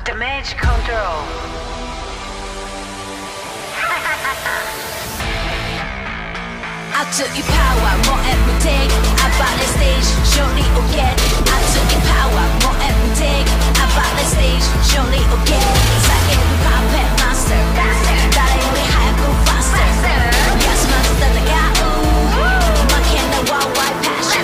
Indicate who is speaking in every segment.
Speaker 1: Damage control.
Speaker 2: Out to your power, more everything. About the stage, surely you'll get. Out to your power, more everything. About the stage, surely you'll get. Second puppet master, 나를 위해 go faster. Yes, master, 내가 막힌 내 worldwide passion.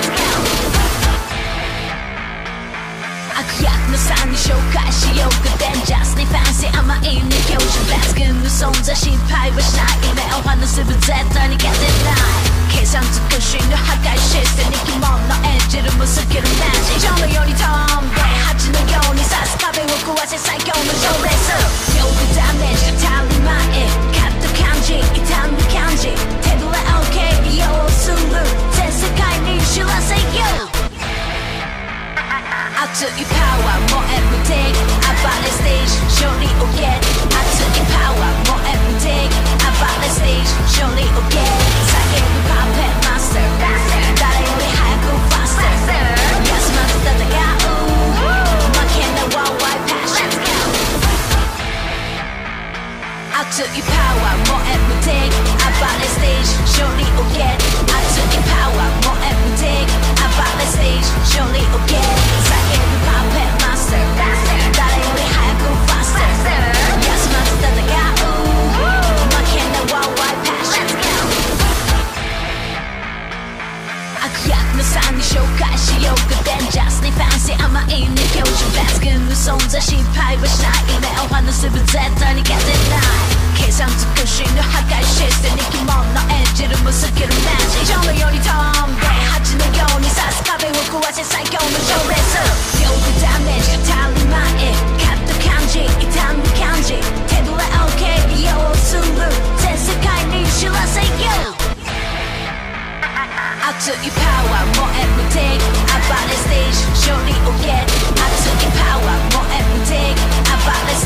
Speaker 2: 악약 너 산이 쇼카시요 그땐 just 네 fancy 아마 있는 교실 배스근 너 손자신 파이브 샤이 내 어화는 스브제더니 가든 계산 듣고 쉬는 하가의 시스템 느낌 너의 지름 무슨 길은 magic 정말 요리 덤배 하지는 요리 사스카베 웃고 와세 사이코는 쇼레스 요그 damage 달리 마에 카톡한지 이탄득한지 태도에 okay 요 술을 제 세상이 실라세요 Out to your power, more everything. About the stage, surely you'll get. Out to your power, more everything. About the stage, surely you'll get. Second puppet master, 나를 위해 go faster. Yes, master, 내가 막힌 내 worldwide passion. Out to your power, more everything. About the stage, surely you'll get. Out to your power, more everything. About the stage, surely you'll get. Second puppet master, 나를 위해 go faster. Yes, master, 내가 막힌 내 worldwide passion. 악약 너 산이 쇼카시요 그땐 just 네 fancy 아마 있는 교실 배스근 너 손자신 파이브 샤이 내 어화는 스브제더니 가든 계산 듣고 쉬는 하가의 시스템 느낌 너의 지름 무슨 길은 magic 정말 요리 덤배 하지는 요리 사스카베 웃고 와세 사이코는 쇼레스 요그 damage 달리 마에 카톡한지 이탄득한지 태도에 okay 요 술을 제 세상이 실라세요 Out to your power, more everything. About the stage, surely you'll get. Out to your power, more everything. About the